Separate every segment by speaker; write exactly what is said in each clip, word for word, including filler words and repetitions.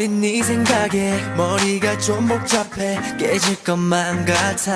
Speaker 1: 홀린 네 생각에 머리가 좀 복잡해 깨질 것만 같아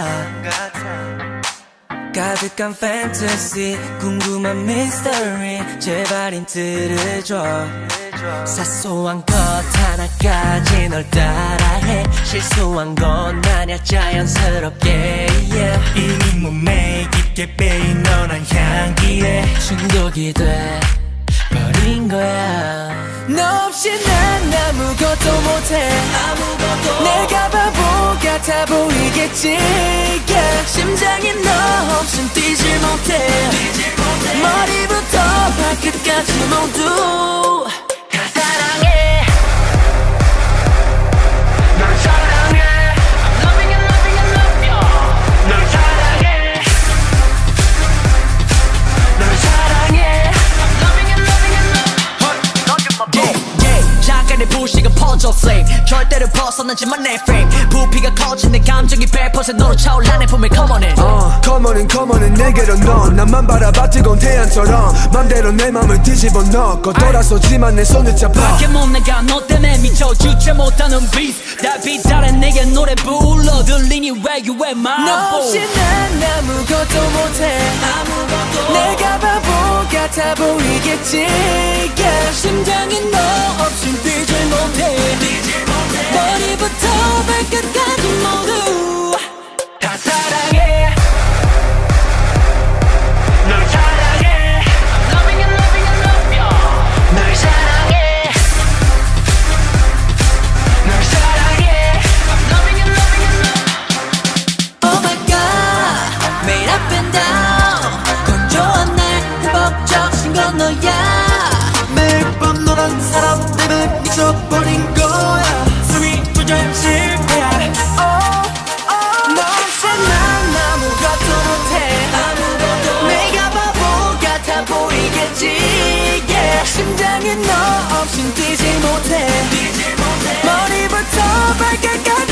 Speaker 1: 가득한 fantasy 궁금한 mystery 제발 힌트를 줘 사소한 것 하나까지 널 따라해 실수한 건 아냐 자연스럽게 yeah.
Speaker 2: 이미 몸에 깊게 빼인 너란 향기에
Speaker 1: 중독이 돼 버린 거야 너 없이 난 아무것도 못해 아무것도 내가 바보 같아 보이겠지 yeah. 심장이 너 없인 뛰질 못해 뛰질 못해 머리부터 발끝까지 모두 다 사랑해 널 사랑해 I'm loving and loving and love you 널 사랑해 널 사랑해 I'm loving and loving and love you yeah, yeah. 잠깐의 부식은 퍼져 flame 절대로 벗어나지만 내 frame 부피가 커진 내 감정이 백 퍼센트 너로 차올라 내 품에 come on in
Speaker 3: uh, come on in come on in 내게로 넌 나만 바라봐 뜨거운 태양처럼 맘대로 내 맘을 뒤집어 넣어 겉돌아서지만 내 손을 잡아
Speaker 1: 밖에 못 나가 너 때문에 미쳐 주체 못하는 beast 달빛 아래 내게 노래 불러 들리니 왜 you at my 너 없이 난 아무것도 못해 아무것도 내가 바보 같아 보이겠지 yeah. 심장이 너 없인 뛰질 못해 뛰질 못해 머리부터 발끝까지 모두 다 사랑해 널 사랑해 I'm loving and loving and love you 널 사랑해 널 사랑해 I'm loving and loving and love Oh my god 매일 up and down 건조한 날 흠뻑적신 건 너야 매일 밤 너란 사람 때문에 미쳐버린 거야 숨이 조절 실패야 oh, oh. 너 없이 난 아무것도 못해 아무것도 내가 바보 같아 보이겠지 yeah. 심장이 너 없인 뛰지 못해 뛰지 못해 머리부터 발끝까지